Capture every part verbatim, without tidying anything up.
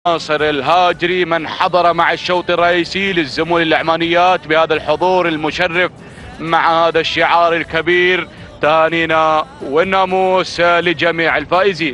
ناصر الهاجري من حضر مع الشوط الرئيسي للزمول العمانيات بهذا الحضور المشرف مع هذا الشعار الكبير. تهانينا والناموس لجميع الفائزين.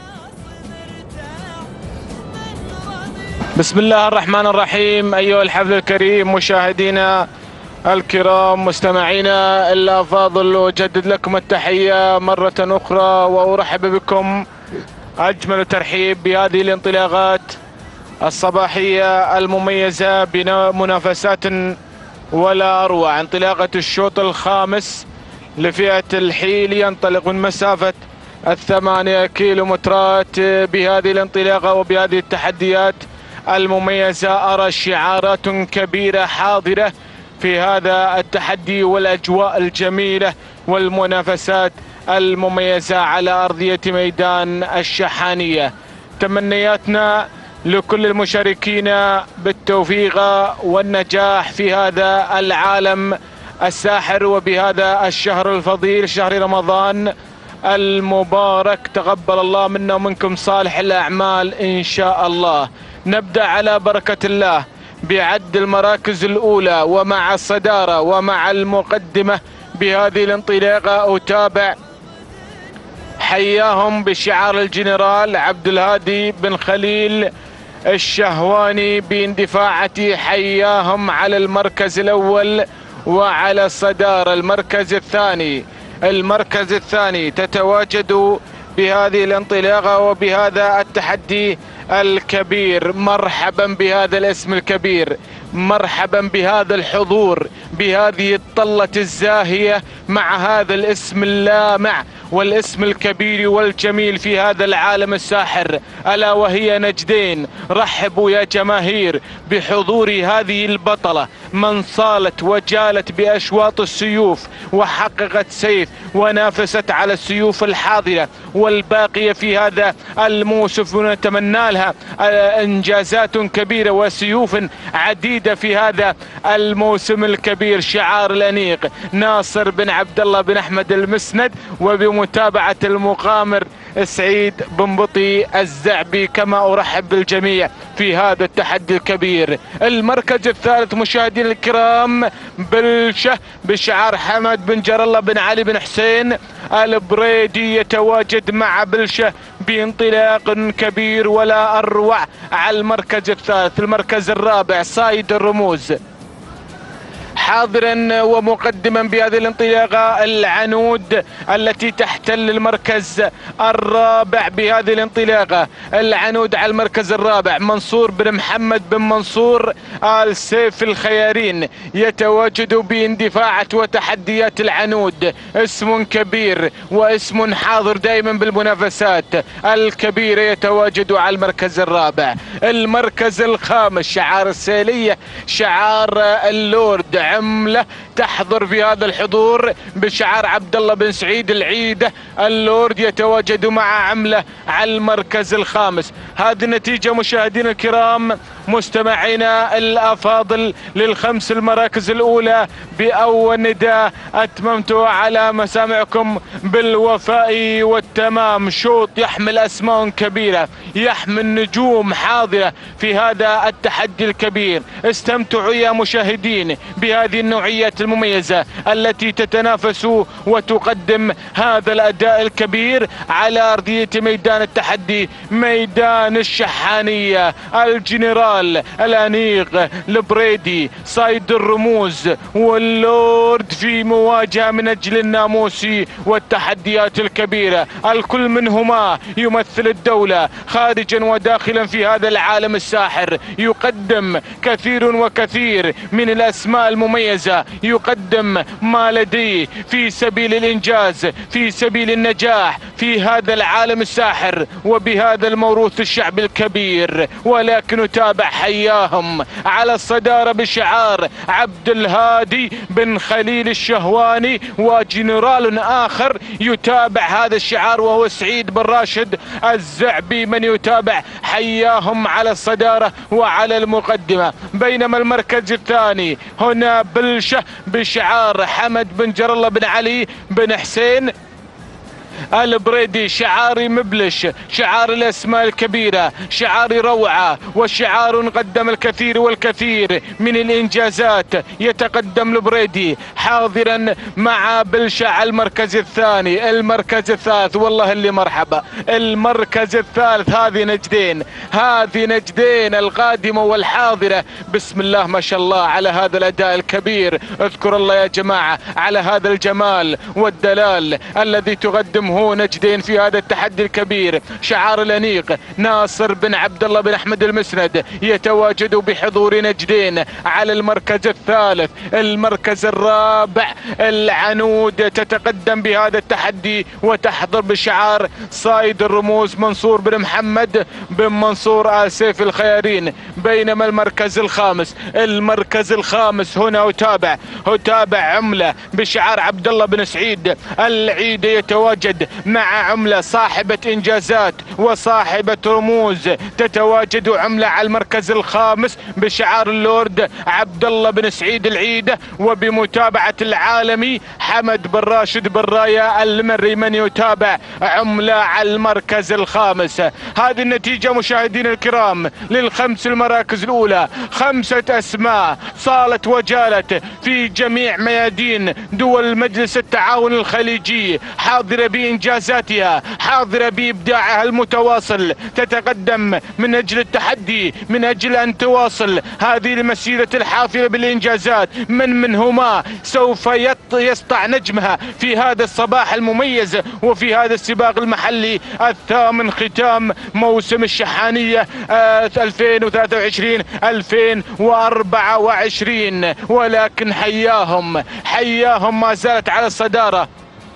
بسم الله الرحمن الرحيم. أيها الحفل الكريم، مشاهدينا الكرام، مستمعينا الأفاضل، أجدد لكم التحية مرة أخرى وأرحب بكم أجمل ترحيب بهذه الانطلاقات الصباحية المميزة بمنافسات ولا أروع. انطلاقة الشوط الخامس لفئة الحيل ينطلق من مسافة الثمانية كيلومترات بهذه الانطلاقة وبهذه التحديات المميزة. أرى شعارات كبيرة حاضرة في هذا التحدي والأجواء الجميلة والمنافسات المميزة على أرضية ميدان الشحانية. تمنياتنا لكل المشاركين بالتوفيق والنجاح في هذا العالم الساحر وبهذا الشهر الفضيل، شهر رمضان المبارك. تقبل الله منا ومنكم صالح الأعمال إن شاء الله. نبدأ على بركة الله بعد المراكز الأولى ومع الصدارة ومع المقدمة بهذه الانطلاقة. أتابع حياهم بشعار الجنرال عبد الهادي بن خليل الشهواني باندفاعة حياهم على المركز الأول وعلى الصدارة. المركز الثاني المركز الثاني تتواجد بهذه الانطلاقة وبهذا التحدي الكبير. مرحبا بهذا الاسم الكبير، مرحبا بهذا الحضور، بهذه الطلة الزاهية مع هذا الاسم اللامع والاسم الكبير والجميل في هذا العالم الساحر، ألا وهي نجدين. رحبوا يا جماهير بحضور هذه البطلة من صالت وجالت بأشواط السيوف وحققت سيف ونافست على السيوف الحاضرة والباقية في هذا الموسم، ونتمنى لها إنجازات كبيرة وسيوف عديدة في هذا الموسم الكبير. شعار الأنيق ناصر بن عبد الله بن أحمد المسند وبمتابعة المقامر سعيد بن بطي الزعبي. كما أرحب بالجميع في هذا التحدي الكبير. المركز الثالث مشاهدينا الكرام بلشة بشعار حمد بن جر الله بن علي بن حسين البريدي يتواجد مع بلشة بانطلاق كبير ولا أروع على المركز الثالث. المركز الرابع صايد الرموز حاضرا ومقدما بهذه الانطلاقة العنود التي تحتل المركز الرابع بهذه الانطلاقة. العنود على المركز الرابع منصور بن محمد بن منصور آل سيف الخيارين يتواجد باندفاعة وتحديات العنود. اسم كبير واسم حاضر دائما بالمنافسات الكبيرة يتواجد على المركز الرابع. المركز الخامس شعار السيلية، شعار اللورد، عملة تحضر في هذا الحضور بشعار عبد الله بن سعيد العيدة اللورد يتواجد مع عملة على المركز الخامس. هذه النتيجة مشاهدينا الكرام مستمعينا الأفاضل للخمس المراكز الأولى بأول نداء أتممته على مسامعكم بالوفاء والتمام. شوط يحمل أسماء كبيرة، يحمل نجوم حاضرة في هذا التحدي الكبير. استمتعوا يا مشاهدين بهذه النوعيات المميزة التي تتنافس وتقدم هذا الأداء الكبير على أرضية ميدان التحدي، ميدان الشحانية. الجنرال الأنيق البريدي صايد الرموز واللورد في مواجهة من أجل الناموس والتحديات الكبيرة. الكل منهما يمثل الدولة خارجا وداخلا في هذا العالم الساحر، يقدم كثير وكثير من الأسماء المميزة، يقدم ما لديه في سبيل الإنجاز، في سبيل النجاح في هذا العالم الساحر وبهذا الموروث الشعبي الكبير. ولكن نتابع حياهم على الصدارة بشعار عبد الهادي بن خليل الشهواني، وجنرال آخر يتابع هذا الشعار وهو سعيد بن راشد الزعبي من يتابع حياهم على الصدارة وعلى المقدمة. بينما المركز الثاني هنا بلشة بشعار حمد بن جر الله بن علي بن حسين البريدي شعاري مبلش، شعار الاسماء الكبيرة، شعار روعة، وشعار قدم الكثير والكثير من الانجازات. يتقدم البريدي حاضرا مع بلشة على المركز الثاني. المركز الثالث والله اللي مرحبا، المركز الثالث هذه نجدين، هذه نجدين القادمة والحاضرة. بسم الله ما شاء الله على هذا الاداء الكبير. اذكر الله يا جماعة على هذا الجمال والدلال الذي تقدمه نجدين في هذا التحدي الكبير. شعار الانيق ناصر بن عبد الله بن احمد المسند يتواجد بحضور نجدين على المركز الثالث. المركز الرابع العنود تتقدم بهذا التحدي وتحضر بشعار صايد الرموز منصور بن محمد بن منصور آل سيف الخيارين. بينما المركز الخامس، المركز الخامس هنا أتابع أتابع عملة بشعار عبد الله بن سعيد العيد يتواجد مع عملة صاحبة انجازات وصاحبة رموز. تتواجد عملة على المركز الخامس بشعار اللورد عبد الله بن سعيد العيد، وبمتابعة العالمي حمد بن راشد بن راية المري من يتابع عملة على المركز الخامس. هذه النتيجة مشاهدين الكرام للخمس المراكز الأولى. خمسة أسماء صالت وجالت في جميع ميادين دول مجلس التعاون الخليجي، حاضرة بإنجازاتها، حاضرة بإبداعها المتواصل، تتقدم من أجل التحدي، من أجل أن تواصل هذه المسيرة الحافلة بالإنجازات. من منهما سوف يسطع نجمها في هذا الصباح المميز وفي هذا السباق المحلي الثامن ختام موسم الشحانية ألفين وثلاثة وعشرين ألفين وأربعة وعشرين. ولكن حياهم حياهم ما زالت على الصدارة،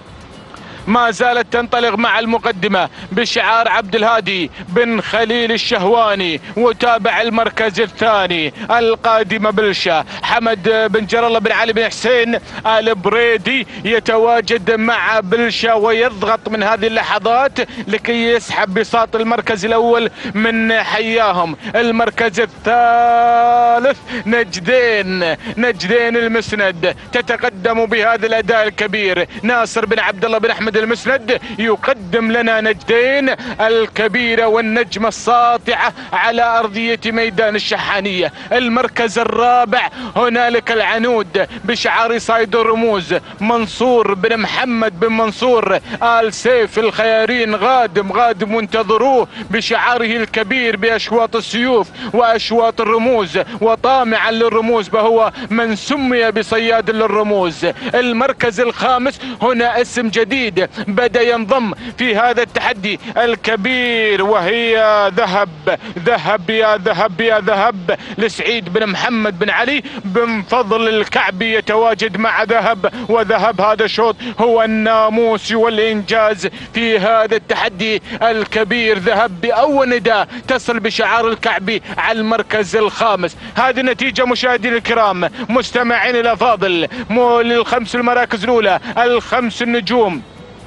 ما زالت تنطلق مع المقدمة بشعار عبد الهادي بن خليل الشهواني. وتابع المركز الثاني القادمة بلشة حمد بن جر الله بن علي بن حسين البريدي يتواجد مع بلشة ويضغط من هذه اللحظات لكي يسحب بساط المركز الأول من حياهم. المركز الثالث نجدين، نجدين المسند تتقدم بهذا الأداء الكبير. ناصر بن عبد الله بن أحمد المسند يقدم لنا نجدين الكبيرة والنجمة الساطعة على أرضية ميدان الشحانية. المركز الرابع هنالك العنود بشعار صايد الرموز منصور بن محمد بن منصور آل سيف الخيارين. غادم غادم وانتظروه بشعاره الكبير بأشواط السيوف وأشواط الرموز، وطامعا للرموز فهو من سمي بصياد للرموز. المركز الخامس هنا اسم جديد بدأ ينضم في هذا التحدي الكبير، وهي ذهب ذهب يا ذهب يا ذهب لسعيد بن محمد بن علي بن فضل الكعبي يتواجد مع ذهب. وذهب هذا الشوط هو الناموس والإنجاز في هذا التحدي الكبير. ذهب بأول نداء تصل بشعار الكعبي على المركز الخامس. هذه النتيجة مشاهدينا الكرام مستمعين الأفاضل للخمس المراكز الأولى، الخمس النجوم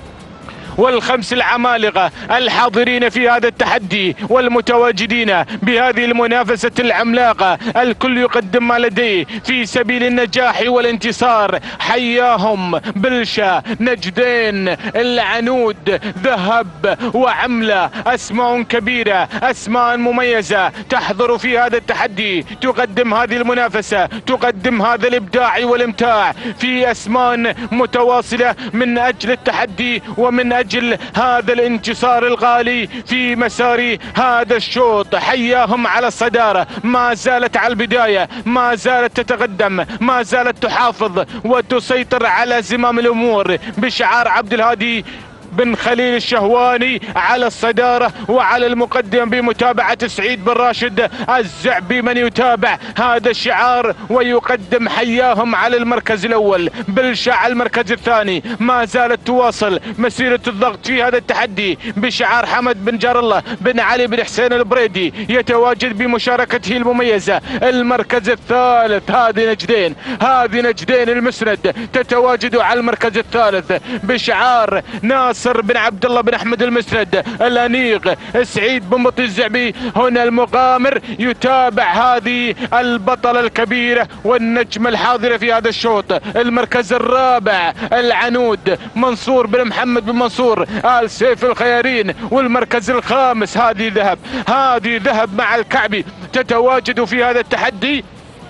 والخمس العمالقة الحاضرين في هذا التحدي والمتواجدين بهذه المنافسة العملاقة. الكل يقدم ما لديه في سبيل النجاح والانتصار. حياهم بلشة، نجدين، العنود، ذهب وعملة. أسماء كبيرة، أسماء مميزة تحضر في هذا التحدي، تقدم هذه المنافسة، تقدم هذا الإبداع والإمتاع في أسماء متواصلة من أجل التحدي ومن أجل أجل هذا الانتصار الغالي في مسار هذا الشوط. حياهم على الصدارة، ما زالت على البداية، ما زالت تتقدم، ما زالت تحافظ وتسيطر على زمام الأمور بشعار عبد الهادي بن خليل الشهواني على الصدارة وعلى المقدم بمتابعة سعيد بن راشد الزعبي من يتابع هذا الشعار ويقدم. حياهم على المركز الأول. بلشة على المركز الثاني ما زالت تواصل مسيرة الضغط في هذا التحدي بشعار حمد بن جار الله بن علي بن حسين البريدي يتواجد بمشاركته المميزة. المركز الثالث هذه نجدين، هذه نجدين المسند تتواجد على المركز الثالث بشعار ناصر ناصر بن عبد الله بن احمد المسند، الانيق سعيد بن مطي الزعبي. هنا المغامر يتابع هذه البطلة الكبيرة والنجمة الحاضرة في هذا الشوط. المركز الرابع العنود منصور بن محمد بن منصور آل سيف الخيارين، والمركز الخامس هذه ذهب هذه ذهب مع الكعبي تتواجد في هذا التحدي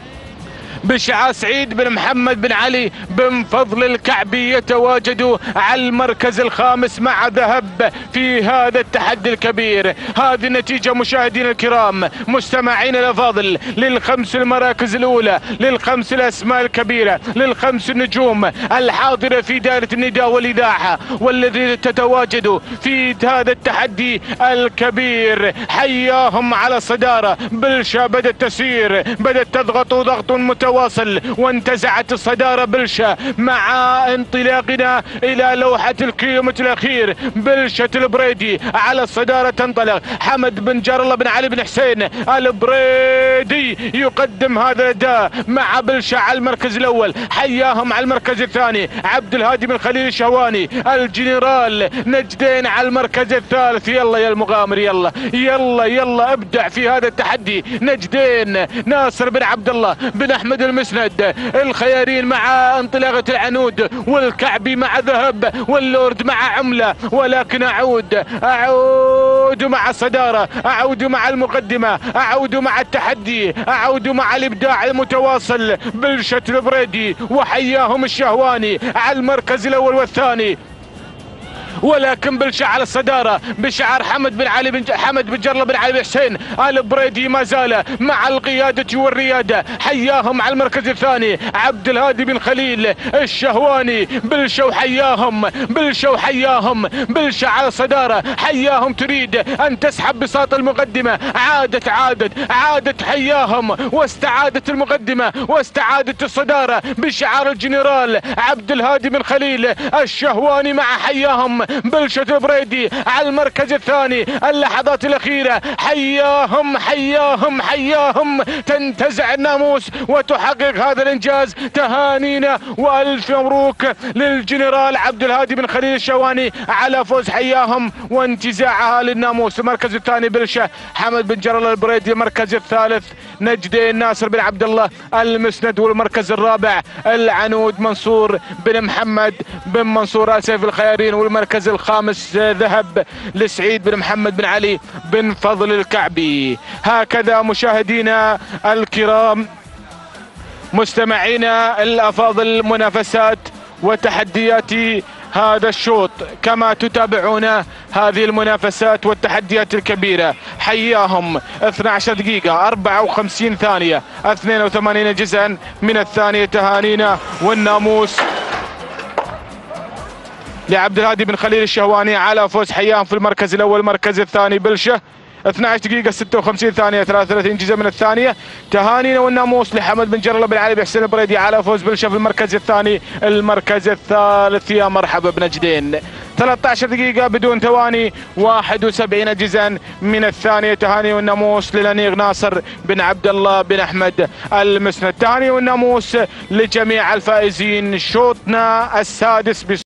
بشعار سعيد بن محمد بن علي بن فضل الكعبي يتواجد على المركز الخامس مع ذهب في هذا التحدي الكبير. هذه النتيجة مشاهدينا الكرام مستمعين الافاضل للخمس المراكز الاولى، للخمس الاسماء الكبيرة، للخمس النجوم الحاضرة في دائرة النداء والاذاعة والذي تتواجد في هذا التحدي الكبير. حياهم على الصدارة. بلشا بدأت تسير، بدأت تضغط ضغط متواصل واصل وانتزعت الصدارة بلشة مع انطلاقنا الى لوحة الكيلومتر الاخير. بلشة البريدي على الصدارة تنطلق. حمد بن جار الله بن علي بن حسين البريدي يقدم هذا الاداء مع بلشة على المركز الاول. حياهم على المركز الثاني عبد الهادي بن خليل الشهواني الجنرال نجدين على المركز الثالث. يلا يا المغامر، يلا يلا يلا ابدع في هذا التحدي. نجدين ناصر بن عبد الله بن احمد المسند الخيارين مع انطلاقة العنود، والكعبي مع ذهب، واللورد مع عملة. ولكن اعود اعود مع الصدارة، اعود مع المقدمة، اعود مع التحدي، اعود مع الابداع المتواصل. بلشة البريدي وحياهم الشهواني على المركز الاول والثاني، ولكن بلشة على الصدارة بشعار حمد بن علي بن حمد بن جرله بن علي بن حسين. البريدي ما زال مع القيادة والريادة. حياهم على المركز الثاني عبد الهادي بن خليل الشهواني. بلشة وحياهم، بلشة وحياهم. بلشة على الصدارة، حياهم تريد ان تسحب بساط المقدمة. عادت عادت عادت حياهم واستعادت المقدمة واستعادت الصدارة بشعار الجنرال عبد الهادي بن خليل الشهواني مع حياهم. بلشة البريدي على المركز الثاني. اللحظات الأخيرة، حياهم حياهم حياهم. تنتزع الناموس وتحقق هذا الإنجاز. تهانينا وألف مبروك للجنرال عبد الهادي بن خليل الشهواني على فوز حياهم وانتزاعها للناموس. المركز الثاني بلشة حمد بن جرل البريدي. المركز الثالث نجدين ناصر بن عبد الله المسند. والمركز الرابع العنود منصور بن محمد بن منصور آل سيف الخيارين. والمركز الخامس ذهب لسعيد بن محمد بن علي بن فضل الكعبي. هكذا مشاهدينا الكرام مستمعينا الافاضل منافسات وتحديات هذا الشوط كما تتابعون هذه المنافسات والتحديات الكبيرة. حياهم اثنتي عشرة دقيقة أربعة وخمسين ثانية اثنين وثمانين جزءا من الثانية. تهانينا والناموس لعبد الهادي بن خليل الشهواني على فوز حياهم في المركز الاول. المركز الثاني بلشة اثنتي عشرة دقيقة ستة وخمسين ثانية ثلاثة وثلاثين جزء من الثانية. تهانينا والناموس لحمد بن جرله بن علي بن حسين البريدي على فوز بلشة في المركز الثاني. المركز الثالث يا مرحبا بنجدين ثلاثة عشر دقيقة بدون ثواني واحد وسبعين جزءا من الثانية. تهاني والناموس للأنيق ناصر بن عبد الله بن أحمد المسند. تهاني والناموس لجميع الفائزين. شوطنا السادس